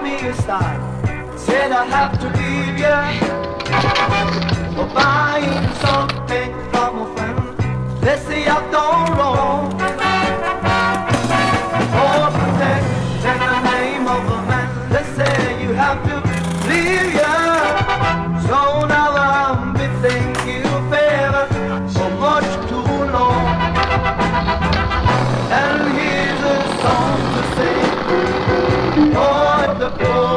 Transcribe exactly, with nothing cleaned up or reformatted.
me aside, said I have to leave you, for buying something from a friend. They say I've done wrong, for protecting the name of a man. They say you have to leave you, so now I'm bidding you farewell for much too long. And here's a song to sing for the poor.